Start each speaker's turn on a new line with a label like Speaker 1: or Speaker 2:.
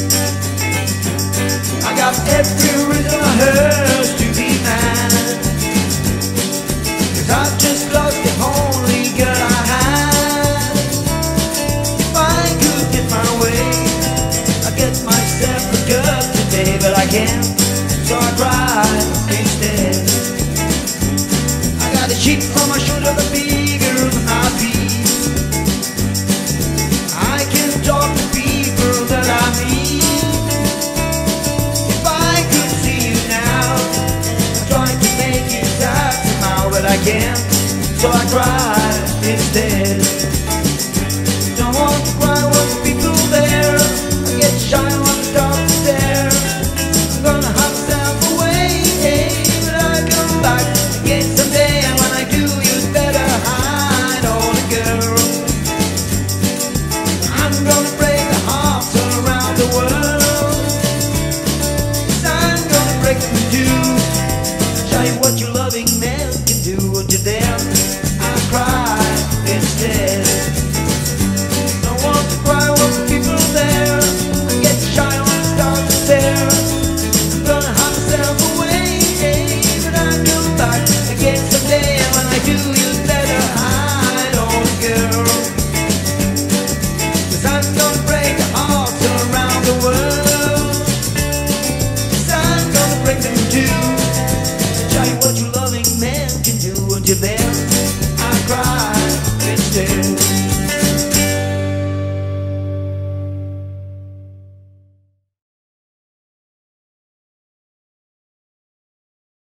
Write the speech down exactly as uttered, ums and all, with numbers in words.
Speaker 1: I got every reason I heard to be mad, 'cause I just lost the only girl I had. If I could get my way, I'd get myself a girl today, but I can't, so I cry instead. I got a chip on my shoulder, but bigger than my feet. I can talk to people that I meet. If I could see you now, I'm trying to make you sad somehow, but I can't, so I cry instead. Don't want to cry when people there, I get shy when I start to stare. I'm gonna hide myself away, hey, but I come back again someday, and when I do, you'd better hide, oh girl. I'm gonna break the hearts all around the world, 'cause I'm gonna break them too. Show you what your loving man can do, and to them I cry instead. Don't want to cry when people there, I get shy when I start to stare. I'm gonna hide myself away, hey, but I come back again someday, and when I do, you'd better hide, oh girl. 'Cause I'm gonna break the hearts all around the world, 'cause I'm gonna break them too. Show you what your loving man can do, until then